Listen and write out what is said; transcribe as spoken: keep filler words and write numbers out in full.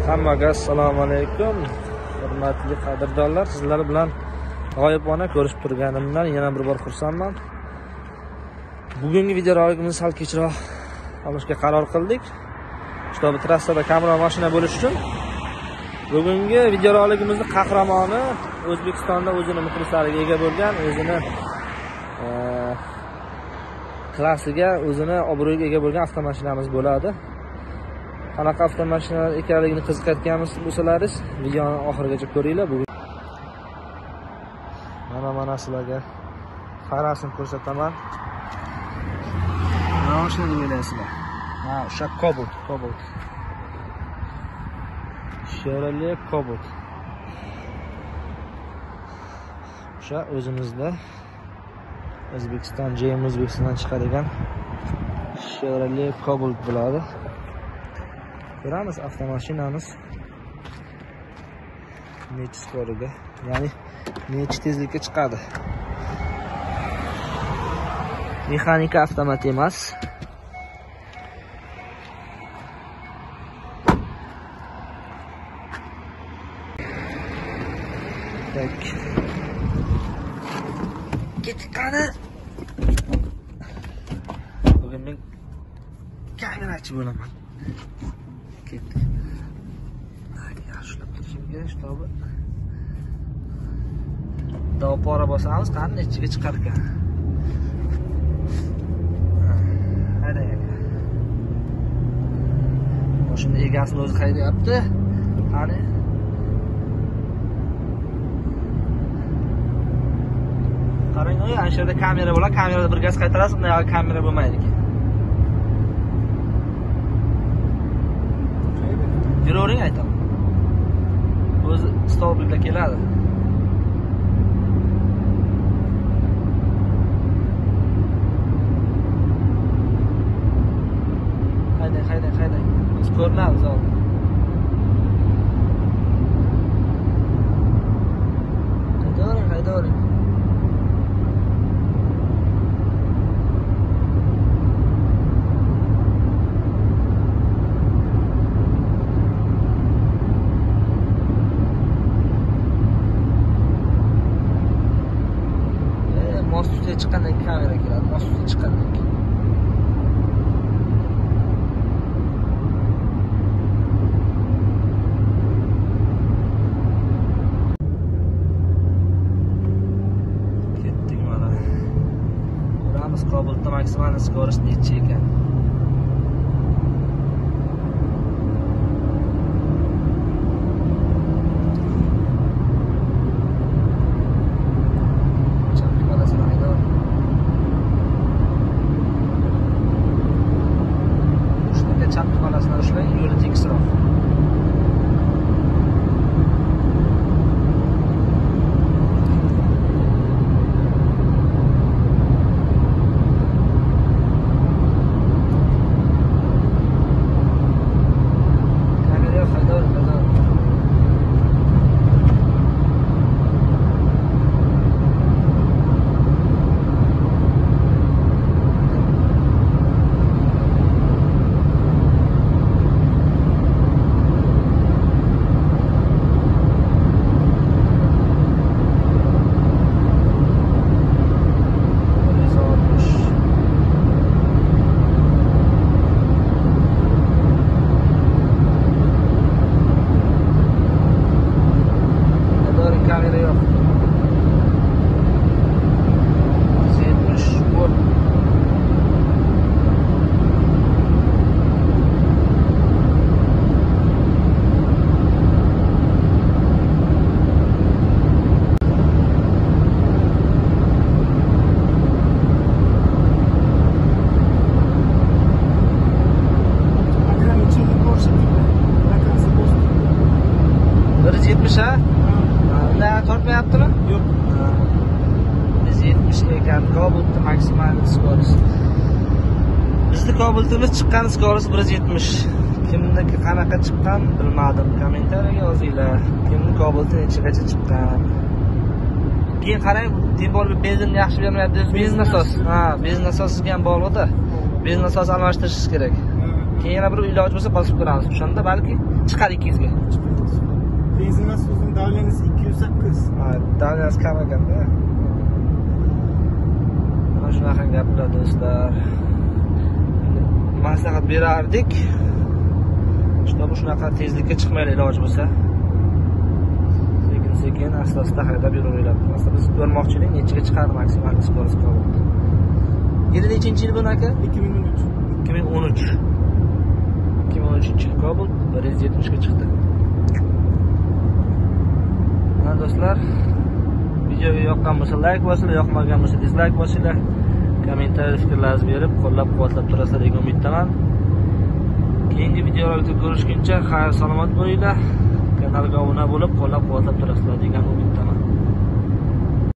Hammaga assalomu alaykum. Hurmatli qadrdonlar, sizlar bilan g'oyibona ko'rishib turganimdan yana bir bor xursandman. Bugungi videorolikimizni sal kechroq olishga qaror qildik. Shtobi trassada kamera mashina bo'lish uchun bugungi videorolikimizning qahramoni O'zbekistonda o'zini muxlislariga ega bo'lgan, o'zini e, klassiga, o'zini obro'yiga ega bo'lgan avtomashinamiz bo'ladi. Qanaqa avtomashinalar ekanligini qiziqayotganmiz bo'lsalaringiz, videoni oxirigacha ko'ringlar. Bugun mana mana sizlarga farasini ko'rsataman. Mana shuni o'ylaysizlar. Ha, o'sha Cobalt, Cobalt. Chevrolet Cobalt. O'sha o'zimizda O'zbekiston, J M O'zbekistondan chiqadigan Chevrolet Cobalt bo'ladi. Ko'ramiz avtomashinamiz necha skoriga, ya'ni necha tezlikka chiqadi. Mexanika avtomat emas. Tak. Ketqani. Bugun men kamerachi bo'laman. Ketdi. Hadi yaxshilab turishim kerak, shtobi. Dopora bosamiz, qani nechiga chiqar ekan. Hadi. Mashina egasini o'zi haydayapti. Qani. Qarang, o'y, ana shu yerda kamera bo'ladi, kamerada bir gaz qaytarasiz, unda kamera bo'lmaydi ekan. Yuravering aytaman. O'zi stolbiklar keladi. Haydang, haydang, haydang. Biz ko'rinamiz hozir. Haydavering, haydavering. Most ustiga chiqqandan keyin kamera keladi. Most ustiga chiqqandan keyin. Ketdik mana. Ko'ramiz Cobaltda maksimal skorost necha ekan. Chapki palasini ushlang, yo'li tekisroq. Kamera haydor, haydor. Kamera yok. yetmiş volt. bir yuz yetmish ha? Unda tortmayaptimi? Yo'q. bir yuz yetmish ekan. Cobaltda maksimal skorost. Bizning Cobaltimiz chiqqan skorost bir yuz yetmish. Kimniki qanaqa chiqqan bilmadim. Kommentariyaga yozinglar. Kimning Cobalti nechagacha chiqqan. Keyin qarang, tebol benzin yaxshi bermayapti. Benzin asos. Ha, benzin asosiga ham bog'liqda. Benzin asos almashtirish kerak. Keyin yana bir iloj bo'lsa bosib ko'ramiz. O'shanda balki chiqar ikki yuzga. Benzin nasosining davleniyasi ikki yuz sakkiz. Ha, davleniyasi kam ekanda. Mana shunaqa gaplar do'stlar. Maslahat berardik. Shunda bu shunaqa tezlikka chiqmaylik iloji bo'lsa. Sekin asta-asta haydab yuraveradi. Masalan, biz ko'rmoqchilik nechaga chiqadi maksimal skorost Cobalt. Yili nechinchi yil bu aka? ikki ming o'n uch. ikki ming o'n uch. ikki ming o'n uchinchi yil Cobalt bir yuz yetmish ga chiqdi. Mana do'stlar, videoga yoqqan bo'lsa like bosinglar, yoqmagan bo'lsa dislike bosinglar. Kommentariy fikrlaringizni berib, qo'llab-quvvatlab turasizlar degan umiddaman. Keyingi videolarda ko'rishguncha xayr salomat bo'linglar. Kanalga obuna bo'lib, qo'llab-quvvatlab turasizlar degan umiddaman.